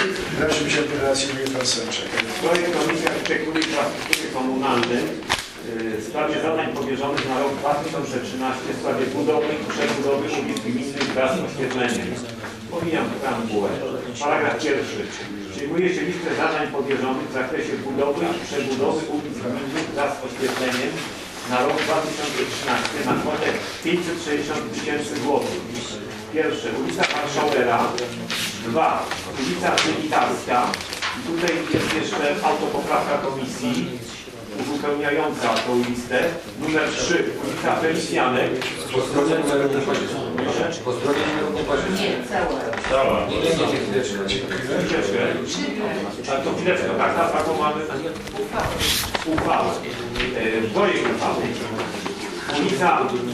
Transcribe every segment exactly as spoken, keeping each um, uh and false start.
Proszę się operacyjnie pan Sęczek. Projekt Komisji Architektury i Infrastruktury Komunalnej w sprawie zadań powierzonych na rok dwa tysiące trzynasty w sprawie budowy i przebudowy ulic gminnych wraz z oświetleniem. Pomijam preambułę. Paragraf pierwszy. Przyjmuje się listę zadań powierzonych w zakresie budowy i przebudowy ulic gminnych wraz z oświetleniem na rok dwa tysiące trzynasty na kwotę pięćset sześćdziesiąt tysięcy złotych. Pierwsze, ulica Marszałera. Dwa, ulica Militarska. I tutaj jest jeszcze autopoprawka komisji uzupełniająca tą listę. Numer trzy, ulica Felicjanek. Po stronie numeru nie patrzysz. Po stronie numeru nie patrzysz. Nie, cała. Cała. Nie, nie, nie, chwileczkę. Chwileczkę. Ale to chwileczkę, tak, tak, taką mamy uchwałę. Projekt uchwały. Ulica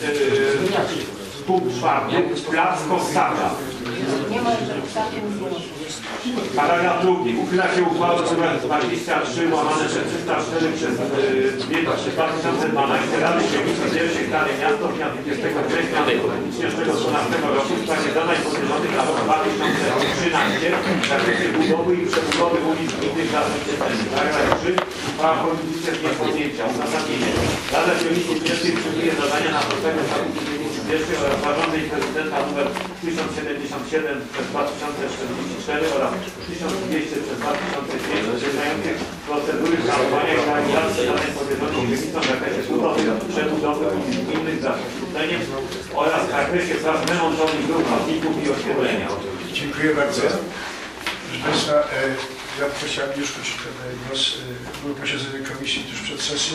punkt czwarty, Plac Kostacza. Nie ma takim złożu. Paragraf drugi. Uchyla się uchwałę numer dwadzieścia trzy łamane przez trzysta cztery przez dwa tysiące dwanaście Rady Dzielnicy pierwszej Stary Miasto dnia dwudziestego września dwa tysiące dwunastego roku w sprawie zadań powierzonych na rok dwa tysiące trzynasty w zakresie budowy i przebudowy ulic gminnych dla oświetlenia. Paragraf trzy. Uchwała politycznie z niepodjęcia. Uzasadnienie. Rada Dzielnicy pierwszej przyjmuje zadania na podstawie statutu Dzielnicy pierwszej oraz zarządzeń prezydenta numer tysiąc siedemdziesiąt siedem przez dwa tysiące czterdzieści cztery oraz tysiąc dwieście przez dwa tysiące pięć zawierających procedury planowania i realizacji zadań powierzonych dzielnicom w zakresie budowy, przebudowy ulic gminnych za oświetleniem oraz w zakresie prac remontowych dróg, chodników i oświetlenia. Dziękuję bardzo. Proszę Państwa, ja chciałem już prosić ten głos. Było posiedzenie komisji tuż przed sesją.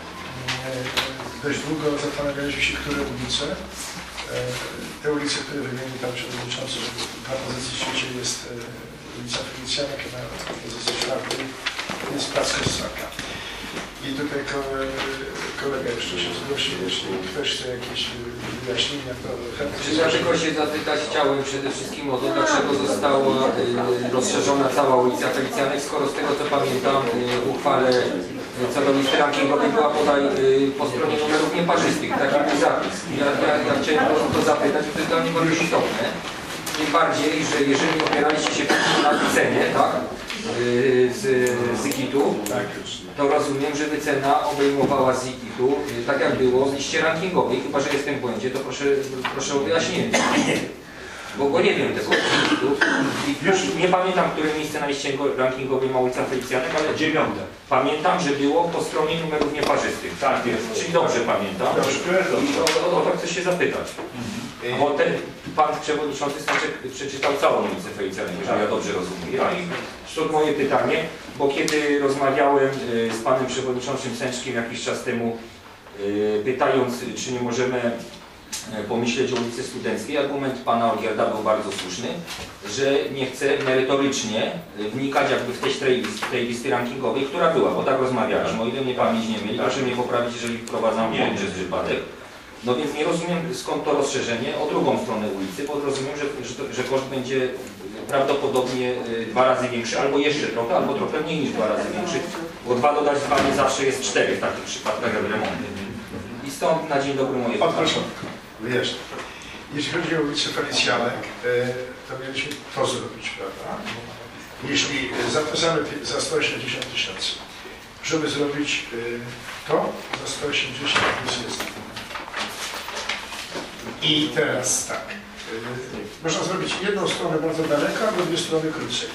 Dość długo zastanawialiśmy się, które ulice. Te ulice, które wymienił Pan Przewodniczący, że na pozycji trzeciej jest ulica Felicjanek, a na pozycji czwartej jest Plac Kostacza. I tutaj kolega jeszcze się zgłosił, jeśli ktoś chce jakieś wyjaśnienia, to chętnie. Ja tylko się zapytać chciałem przede wszystkim o to, dlaczego została rozszerzona cała ulica Felicjanek, skoro z tego co pamiętam w uchwale co do listy rankingowej była podaj po stronie numerów nieparzystych, taki był zapis. Ja, ja, ja chciałem o to zapytać, bo to jest dla mnie bardzo istotne. Tym bardziej, że jeżeli opieraliście się na wycenie, tak, z, z ikitu, to rozumiem, że wycena obejmowała z ikitu, tak jak było w liście rankingowej. Chyba że jestem w błędzie, to proszę, proszę o wyjaśnienie. Bo, bo nie wiem tego i już nie pamiętam, które miejsce na liście rankingowej ma ulica Felicjanek, ale dziewiąte. Pamiętam, że było po stronie numerów nieparzystych. Tak jest. Czyli dobrze pamiętam. I o, o, o to chcę się zapytać. Bo ten pan przewodniczący Staczek przeczytał całą ulicę Felicjanek, jeżeli ja dobrze rozumiem. No i to moje pytanie, bo kiedy rozmawiałem z panem przewodniczącym Sęczkiem jakiś czas temu, pytając, czy nie możemy pomyśleć o ulicy Studenckiej, argument pana Orgierda był bardzo słuszny, że nie chce merytorycznie wnikać jakby w tej, w tej listy rankingowej, która była, bo tak rozmawialiśmy, o ile mnie pamięć nie myli, proszę mnie poprawić, jeżeli wprowadzam błąd przez przypadek. No więc nie rozumiem, skąd to rozszerzenie o drugą stronę ulicy, bo rozumiem, że, że, że koszt będzie prawdopodobnie dwa razy większy, albo jeszcze trochę, albo trochę mniej niż dwa razy większy, bo dwa dodać dwa nie zawsze jest cztery w takich przypadkach jak remonty. I stąd na dzień dobry moje pytanie. Od początku, wyjaśnię. Jeśli chodzi o ulicę Felicjanek, to mieliśmy to zrobić, prawda? Jeśli zapłacamy za sto osiemdziesiąt tysięcy, żeby zrobić to za sto osiemdziesiąt plus jest. I teraz tak, można zrobić jedną stronę bardzo daleko, albo dwie strony krócej.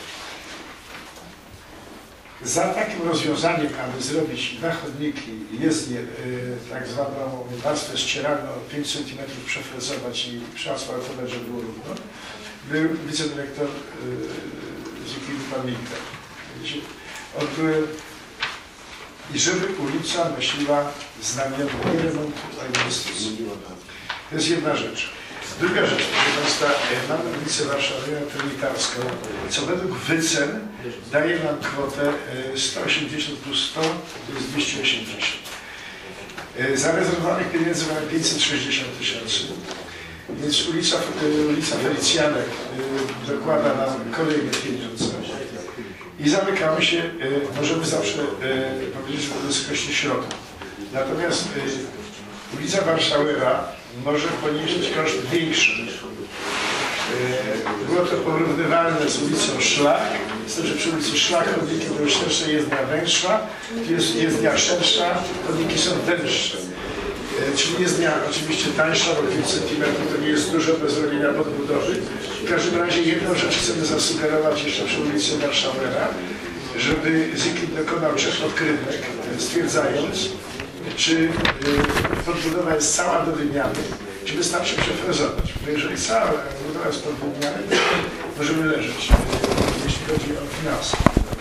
Za takim rozwiązaniem, aby zrobić dwa chodniki, jezdnię, tak zwaną warstwę ścieralną, pięć centymetrów przefrezować i przeasfaltować, żeby było równo, był wicedyrektor z Ikidu pan Minter. On był, i żeby ulica myśliła znamiennie nie remontu, a inwestycji. To jest jedna rzecz. Druga rzecz, proszę Państwa, mamy ulicę Warszawę Trinitarską, co według wycen daje nam kwotę sto osiemdziesiąt plus sto, to jest dwieście osiemdziesiąt. Zarezerwowanych pieniędzy mamy pięćset sześćdziesiąt tysięcy, więc ulica, ulica Felicjanek dokłada nam kolejne pieniądze. I zamykamy się, możemy zawsze powiedzieć, że do wysokości środka. Natomiast ulica Warszawera może ponieść koszt większy. Było to porównywalne z ulicą Szlak, z tym, że przy ulicy Szlak chodniki były szersze, jezdnia węższa, tu jest jezdnia szersza, chodniki są węższe. Czyli jezdnia oczywiście tańsza, bo pięć centymetrów to nie jest dużo bez robienia podbudowy. W każdym razie jedną rzecz chcemy zasugerować jeszcze przy ulicy Warszawera, żeby Zikit dokonał trzech odkrywek, stwierdzając, czy podbudowa jest cała do wymiany, czy wystarczy przefrezować. Bo jeżeli cała budowa jest pod wymiany, to możemy leżeć, jeśli chodzi o finanse.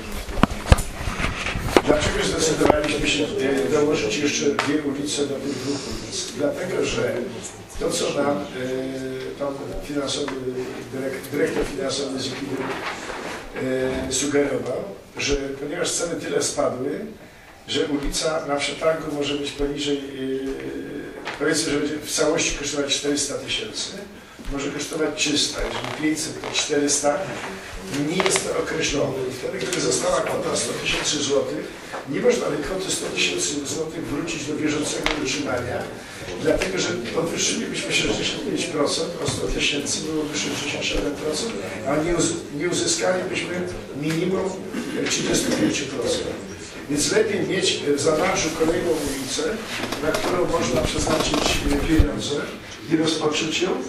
Dlaczego zdecydowaliśmy się dołożyć jeszcze dwie ulice do tych dwóch ulic? Dlatego, że to, co nam pan finansowy, dyrektor finansowy Zikidu sugerował, że ponieważ ceny tyle spadły, że ulica na przetargu może być poniżej, powiedzmy, że będzie w całości kosztować czterysta tysięcy, może kosztować trzysta, jeżeli pięćset to czterysta, nie jest to określone. Wtedy, gdy została kwota sto tysięcy złotych, nie można tej kwoty sto tysięcy złotych wrócić do bieżącego utrzymania, dlatego że podwyższylibyśmy sześćdziesiąt pięć procent, o sto tysięcy byłoby sześćdziesiąt siedem procent, a nie, uz nie uzyskalibyśmy minimum trzydzieści pięć procent. Więc lepiej mieć w zanadrzu kolejną ulicę, na którą można przeznaczyć pieniądze i rozpocząć ją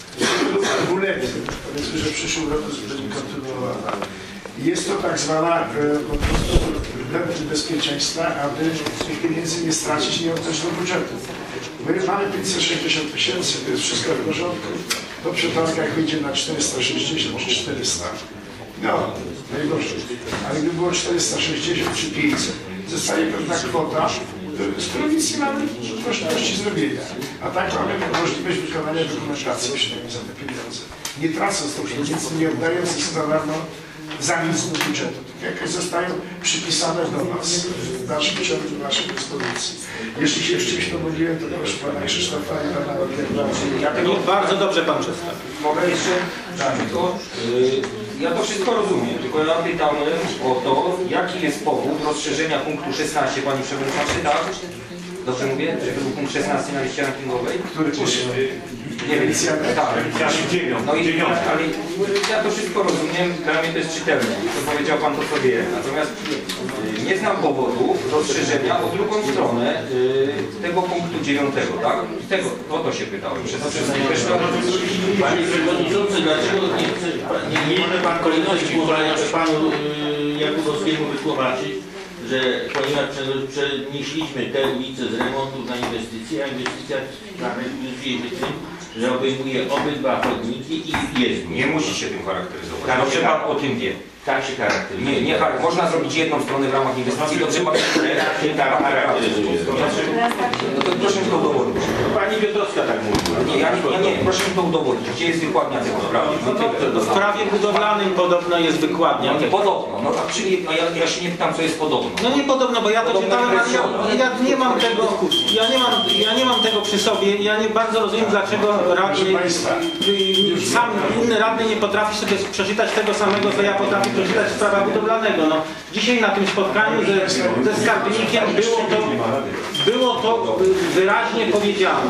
dwuletnim, powiedzmy, że w przyszłym roku będzie kontynuowana. Jest to tak zwana po prostu wentyl bezpieczeństwa, aby tych pieniędzy nie stracić, nie oddać do budżetu. My mamy pięćset sześćdziesiąt tysięcy, to jest wszystko w porządku. Po przetargach wyjdzie na czterysta sześćdziesiąt czy czterysta. No, najgorzej. Ale gdyby było czterysta sześćdziesiąt czy pięćset, zostaje pewna kwota, z którą nic nie mamy możliwości zrobienia. A tak mamy możliwość wykonania dokumentacji przynajmniej za te pieniądze. Nie tracąc tych pieniędzy, nie oddając ich za darmo za nic do budżetu. Jakoś zostają przypisane do nas w dalszym ciągu naszej dyspozycji. Jeśli się z czymś pomyliłem, to proszę pana Krzysztofa i pana Orkiewicza. Ja tego bardzo dobrze pan przedstawił. Mogę jeszcze? Tak. To, yy, ja to wszystko rozumiem, tylko ja pytałem o to, jaki jest powód rozszerzenia punktu szesnaście, pani przewodniczący, tak? Dobrze mówię? Że był punkt szesnasty na liście rankingowej? Który punkt? Nie wiem, tak. No i ale ja to wszystko rozumiem, dla mnie to jest czytelne, to powiedział pan to, co wie. Natomiast y, nie znam powodu rozszerzenia o drugą stronę y, tego punktu dziewiątego, tak? Tego, o to się pytałem. Przez to Panie Przewodniczący, dlaczego nie chce nie, nie może pan kolejności pozwalania panu y, Jakubowskiemu wytłumaczyć, że ponieważ przenieśliśmy te ulice z remontów na inwestycje, a inwestycja charakteryzuje się tym, że obejmuje obydwa chodniki i jezdnie. nie musi się tym charakteryzować. Tak, Dobrze tak. pan o tym wie. Tak się charakteryzuje. Nie, nie, można zrobić jedną stronę w ramach inwestycji, dobrze pan Tak się tak charakteryzuje. No to proszę mi to udowodnić. Pani Piotrowska tak mówi. Nie, ja nie, nie, proszę mi to udowodnić. Gdzie jest wykładnia tego sprawy? No W prawie budowlanym podobno jest wykładnia. No nie podobno, no a czyli a ja, ja się nie pytam, co jest podobno. No nie podobno, bo ja to Podobno czytałem, ale określone. ja, ja nie mam tego, ja nie mam, ja nie mam tego przy sobie. Ja nie bardzo rozumiem, dlaczego radny, y, sam inny radny nie potrafi sobie przeczytać tego samego, co ja potrafię przeczytać z prawa budowlanego. No, dzisiaj na tym spotkaniu ze, ze skarbnikiem było to, było to wyraźnie powiedziane.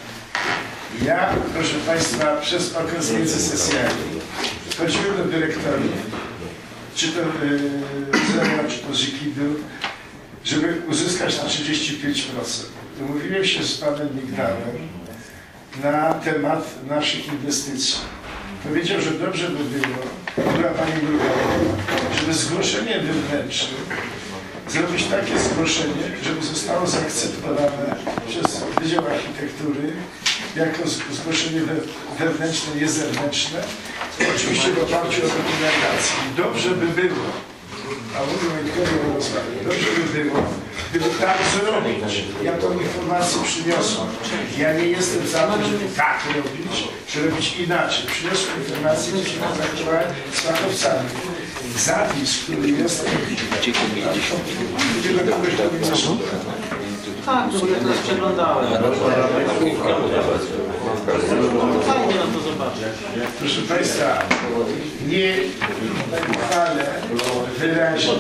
Ja, proszę Państwa, przez okres między sesjami chodziłem do dyrektorów, czy to yy, czy to Zikidu, żeby uzyskać na trzydzieści pięć procent. Umówiłem się z panem Migdałem na temat naszych inwestycji. Powiedział, że dobrze by było, była pani Migdała, żeby zgłoszenie wewnętrzne zrobić takie zgłoszenie, żeby zostało zaakceptowane przez Wydział Architektury jako zgłoszenie wewnętrzne, nie zewnętrzne, oczywiście w oparciu o dokumentację. Dobrze by było, a mówię Wojtkowi o rozmawianiu, dobrze by było, gdyby tak zrobić. Ja tą informację przyniosłem. Ja nie jestem za to, żeby tak robić, czy robić inaczej. Przyniosłem informację, gdzie się kontaktowałem z fachowcami. Zapis, który jest, gdzie do kogoś powinno słuchać. Tak, bo ja teraz przeglądałem. Fajnie na to zobaczyć. Proszę Państwa, nie uchwalę wyraźnie,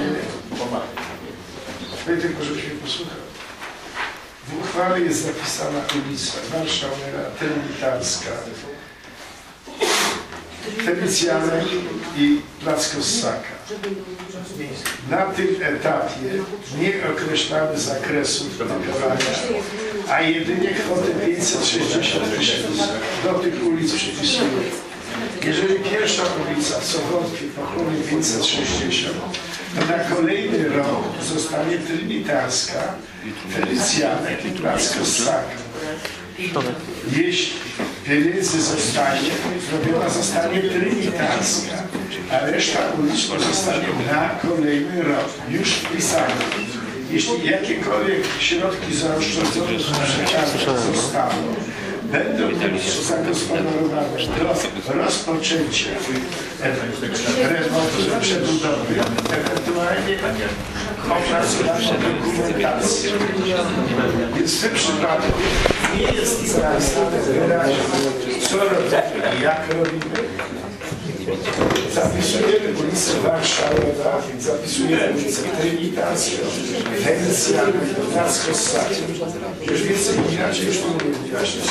tylko żebyś mnie posłuchał. W uchwale jest zapisana ulica Warszawera, Termitarska. Felicjanek i Plac Kossaka. Na tym etapie nie określamy zakresu wykonania, a jedynie kwotę pięćset sześćdziesiąt tysięcy do tych ulic przypisujemy. Jeżeli pierwsza ulica, co wątpię, pochłonie pięćset sześćdziesiąt, to na kolejny rok zostanie Trynitarska, Felicjanek i Plac Kossaka. Jeśli pieniędzy zostanie, zrobiona zostanie Trynitarska, a reszta uliczna zostanie na kolejny rok, już wpisane. Jeśli jakiekolwiek środki zaoszczędzone z przekazu zostaną, będą zagospodarowane do rozpoczęcia remontu, przebudowy, ewentualnie opracowania dokumentacji. Więc w tym przypadku nie jest zapisane wyraźnie, co robimy i jak robimy. Zapisujemy ulicę Warszawę, zapisujemy ulicę Trynitarska, Felicjanek, Plac Kossaka. Już więcej inaczej już nie mówię wyjaśnić.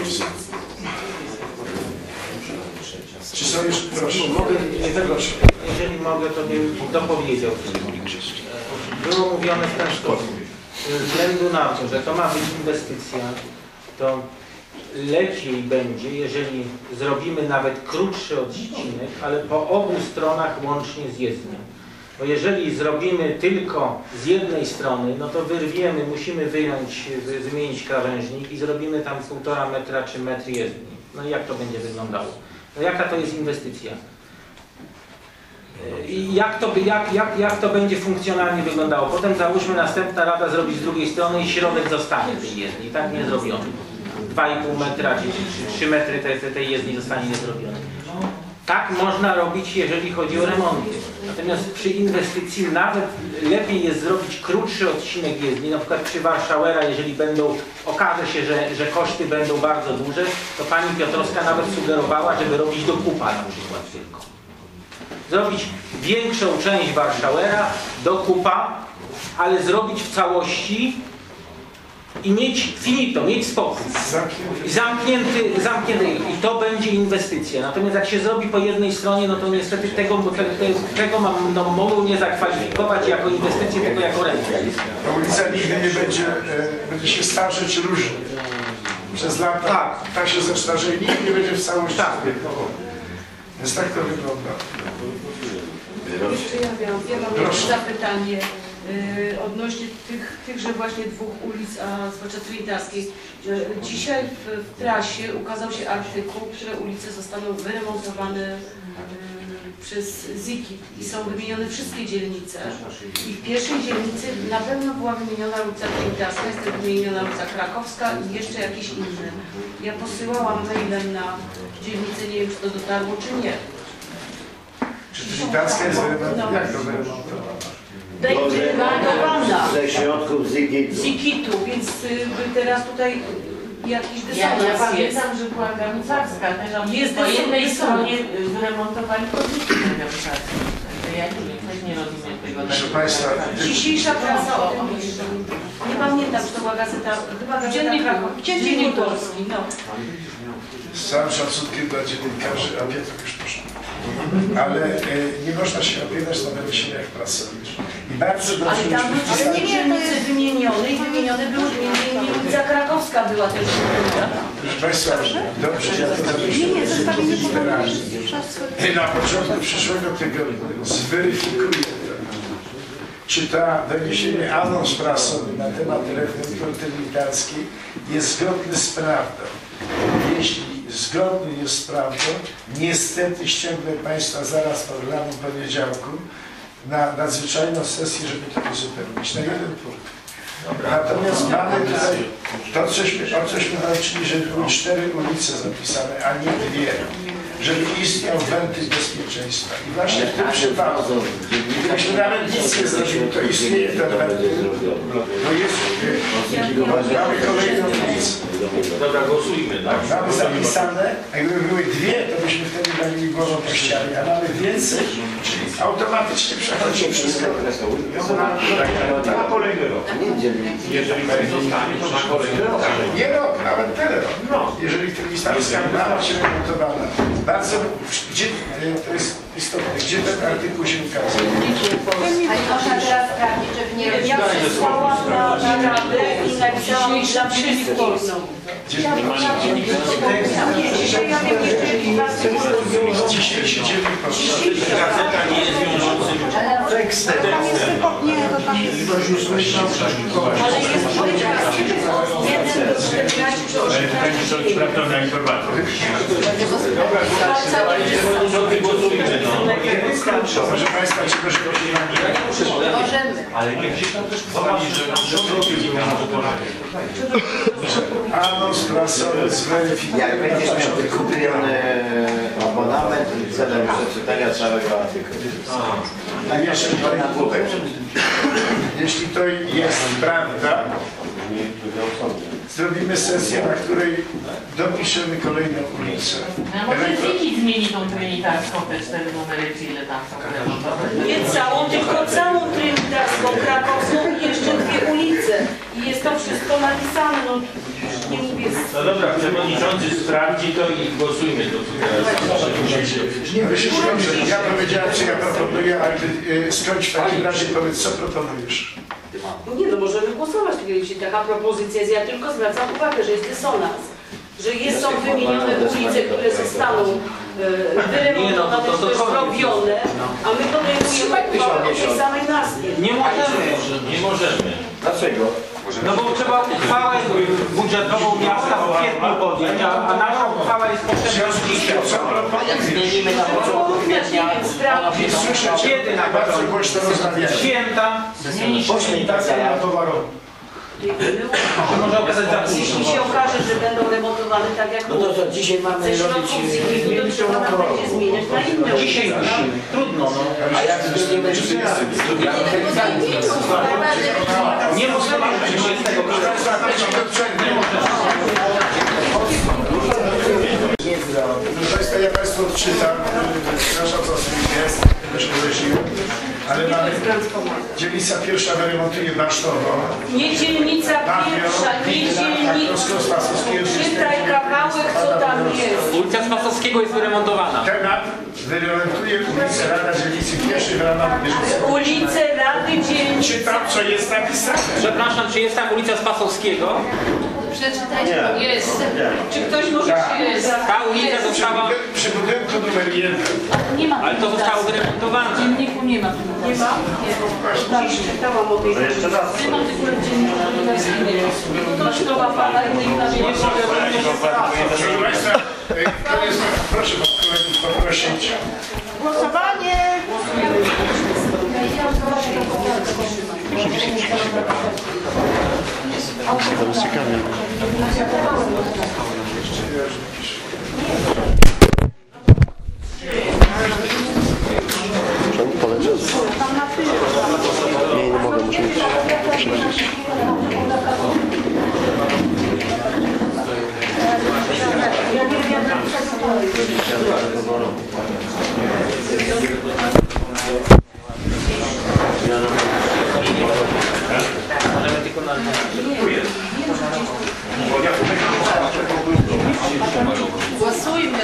Czy są jeszcze, proszę? Mogę, jeżeli mogę, to bym dopowiedział. Było mówione w ten sposób. Ze względu na to, że to ma być inwestycja, to lepiej będzie, jeżeli zrobimy nawet krótszy odcinek, ale po obu stronach łącznie z jezdnią. Bo jeżeli zrobimy tylko z jednej strony, no to wyrwiemy, musimy wyjąć, zmienić krawężnik i zrobimy tam półtora metra czy metr jezdni. No i jak to będzie wyglądało? No jaka to jest inwestycja? I jak to, jak, jak, jak to będzie funkcjonalnie wyglądało? Potem załóżmy, następna rada zrobi z drugiej strony i środek zostanie tej jezdni. Tak nie zrobiony. dwa i pół metra czy trzy metry tej, tej jezdni zostanie niezrobiony. Tak można robić, jeżeli chodzi o remonty. Natomiast przy inwestycji nawet lepiej jest zrobić krótszy odcinek jezdni. Na przykład przy Warszawera, jeżeli będą, okaże się, że, że koszty będą bardzo duże, to pani Piotrowska nawet sugerowała, żeby robić do Kupa na przykład tylko. Zrobić większą część Warszawera do Kupa, ale zrobić w całości i mieć finito, mieć spokój. Zamknięty, zamknięty. I to będzie inwestycja. Natomiast jak się zrobi po jednej stronie, no to niestety tego, tego, tego mam, no, mogą nie zakwalifikować jako inwestycję, tylko jako rentę. Ta ulica nigdy nie będzie, e, będzie się starzeć różnie. Przez lata tak, tak się zestarzeje, nigdy nie będzie w całości. Tak. Więc tak to wygląda. Jeszcze ja miałam, ja mam jeszcze zapytanie. Yy, odnośnie tych, tychże właśnie dwóch ulic, a zwłaszcza Trynitarskiej. Yy, dzisiaj w, w prasie ukazał się artykuł, które ulice zostaną wyremontowane yy, przez ZIKIT i są wymienione wszystkie dzielnice. I w pierwszej dzielnicy na pewno była wymieniona ulica Trynitarska, jest wymieniona ulica Krakowska i jeszcze jakieś inne. Ja posyłałam mailem na dzielnicę, nie wiem czy to dotarło czy nie. Czy Trynitarska jest wyremontowana? Jak to wyremontowana? Będzie wyremontowana ze środków ZIKIT-u, więc y, teraz tutaj jakiś Ja, ja dysonans jest. pamiętam, że była Garnicarska, też Jest po jednej dysonans. stronie wyremontowali chodniki na Garnicarskiej. Ja nie, też nie rozumiem tego. Proszę Państwa, Dzisiejsza prasa o tym pisze. Nie pamiętam, czy to była gazeta, chyba gazeta Kraków. Dziennik Polski, no. z całym szacunkiem dla dziennikarzy, a wie to już poszło. Ale e, nie można się opierać na doniesieniach prasowych. I bardzo dobrze... Ale tam ale nie dzielnice wymienione i wymienione były między innymi ulica Krakowska była też wymieniona. Proszę Państwa, dobrze, ja to zamierzam wyraźnie. Na początku przyszłego tygodnia zweryfikuję to. Czy ta doniesienie, anons prasowy na temat referendum trynitarskiej jest zgodny z prawdą. Jeśli zgodny jest z prawdą, niestety ściągnę Państwa zaraz po wylanym poniedziałku na nadzwyczajną sesję, żeby to uzupełnić. Na jeden punkt. Natomiast mamy tutaj to, cośmy, o cośmy walczyli, żeby były cztery ulice zapisane, a nie dwie. Żeby istniał wentyl bezpieczeństwa. I właśnie w tym przypadku, gdybyśmy nawet nic nie zrobili, to istnieje ten wentyl. No jest, mamy kolejną ulicę. Dobra, głosujmy. Tak? Mamy zapisane, a gdyby były dwie, to byśmy wtedy walili głową po ścianie, a mamy więcej, czyli automatycznie przechodzi wszystko. Na kolejny rok. Jeżeli zostanie, to na kolejny rok. Nie rok, nawet tyle rok. No. Jeżeli Trybistańska ma się remontowana. Bardzo, gdzie, to jest istotne, gdzie ten artykuł się ukazuje? A nie można teraz sprawdzić, żeby nie robić. Ja przesłałam na radę i napisałam dla wszystkich. Dzisiaj ja wiem, jeszcze Dzisiejszy dziennik Gazeta nie jest wiążącym tekstem. Nie, to tam jest. ale jest jeden do czternastu czy osiemnastu. Sprawdzona informacja. przewodniczący, głosujmy. No. Proszę Państwa, czy proszę Możemy. Ale nie gdzieś tam też pisali, że Anos prasowy zweryfikuje. Jak będziesz miał wykupiony abonament celem przeczytania całego artykułu. A jeśli to, jeśli to jest prawda, zrobimy sesję, na której dopiszemy kolejną ulicę. A może Ziki zmieni tą trynitarską, te cztery numery, czy ile tam są remontowe? Nie całą, tylko całą Trynitarską, Krakowską i jeszcze dwie ulice. I jest to wszystko napisane, no nie mówię. No dobra, przewodniczący sprawdzi to i głosujmy to. Nie, myślę, że ja powiedziałem, co ja proponuję, ale ty, y, skończ w takim razie, powiedz, co proponujesz. No nie, no możemy głosować, jeśli taka propozycja jest. Ja tylko zwracam uwagę, że jest dysonans. Że jest, są wymienione ulice, które zostaną e, wyremontowane, czy też robione, a my podejmujemy uchwałę o tej samej nazwie. Nie możemy. Nie możemy. Dlaczego? No bo trzeba uchwałę budżetową miasta w kwietniu podjąć, a, a nasza uchwała jest potrzebna dzisiaj. Co proponujesz? Zmienimy na początku kwietnia. Sprawdzić. Słyszę Cię, Kiedy na bardzo początku? głośno rozmawiać. Święta. Poświętacja na towaru. To może okazać za Jeśli późno. się okaże, że będą remontowane tak jak No to co, dzisiaj mamy ze robić środków z ich to trzeba nam będzie zmieniać na inne Dzisiaj ulice. musimy. Trudno, no. A jak zmienimy Nie możemy z tego Proszę Państwa, ja Państwu odczytam, przepraszam co z tym jest, też uleżyłem, ale mamy dzielnica pierwsza wyremontuje Basztowo, Nie dzielnica pierwsza, nie dzielnica. Czytaj kawałek, co tam jest. Ulica Spasowskiego jest wyremontowana. temat wyremontuje ulicę Rada Dzielnicy pierwszej w ramach bieżącego. Ulice Rady Dzielnicy. Czytam, co jest napisane. Przepraszam, czy jest tam ulica Spasowskiego? Przeczytajcie. Jest. Czy ktoś może Tak. się zapytać? Ta ulica Przy, została... budyn- przy budynku numer jeden. Nie ma Ale to zostało wyremontowane. W dzienniku nie ma. Nie ma? Nie. Dziś czytałam o tej rzeczy. W tym artykule w dzienniku nie ma. No to szkoła pana innych na Proszę Państwa, y, to jest, proszę kolegów poprosić. Głosowanie! Nie, nie mogę, muszę mieć przejrzeć. Głosujmy.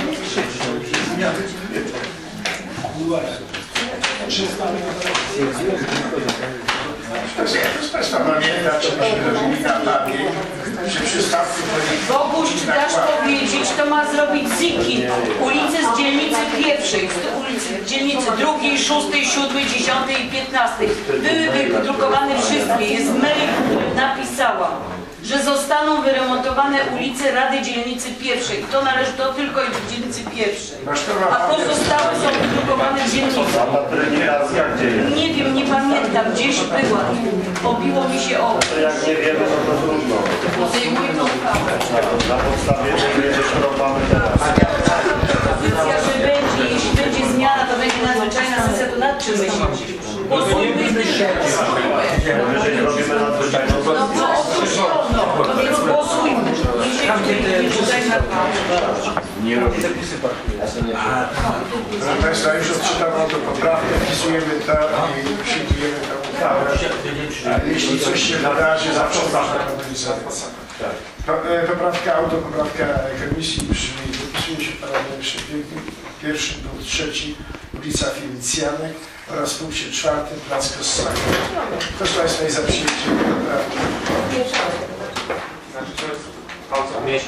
Proszę Państwa, pamięta, czy myśmy robili na mapie, przy przystawku Boguś, czy dasz powiedzieć, to ma zrobić Ziki. Ulice z dzielnicy pierwszej, z ulicy dzielnicy drugiej, szóstej, siódmej, dziesiątej i piętnastej. Były wydrukowane wszystkie. Jest mail, który napisałam, że zostaną wyremontowane ulice Rady Dzielnicy Pierwszej. To należy do tylko i do dzielnicy pierwszej. A pozostałe są wydrukowane w dzielnicy. Nie wiem, nie pamiętam, gdzieś była. Obiło mi się oko. Jak nie wiemy, to to trudno. Podejmujmy uchwałę. Na podstawie tego jest szkodowany teraz. Propozycja, że będzie, jeśli będzie zmiana, to będzie nadzwyczajna sesja, to nad czym myślicie? Głosujmy i tyle. Jeżeli robimy nadzwyczajną, to No co określono, no więc głosujmy. Dzisiaj nadzwyczajna Nie robię. Ja sobie nie robię. Proszę Państwa, już odczytam autopoprawkę, wpisujemy to i przyjmujemy tę uchwałę. A jeśli coś się wydarzy, zawsze można nowelizować. Po- e, Poprawka, autopoprawka komisji brzmi: dopisuje się w paragrafie pierwszym, punkt trzeci, ulica Felicjanek oraz w punkcie czwartym plac Kossaków. Proszę Państwa, jest za przyjęciem poprawki. Znaczy to jest palcem mieścić.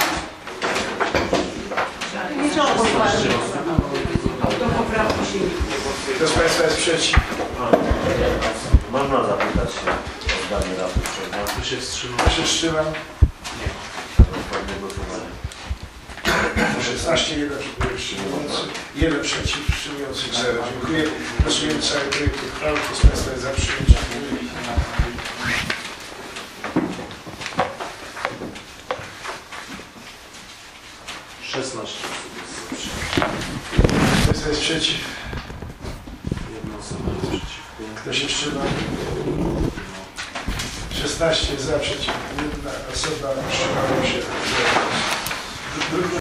Autopoprawki się nie Kto z Państwa jest przeciw? Można zapytać się o zdanie rady przed Kto się wstrzymał? Kto się wstrzymał? dokładnie głosowanie. szesnaście, jeden wstrzymujący, jeden przeciw, wstrzymujących zero. Dziękuję. Głosujemy cały projekt uchwały. Kto z Państwa jest za przyjęciem? szesnaście. Kto z Państwa jest przeciw? Jedna osoba jest przeciwko. Kto się wstrzymał? szesnaście za, przeciw. Jedna osoba wstrzymała się.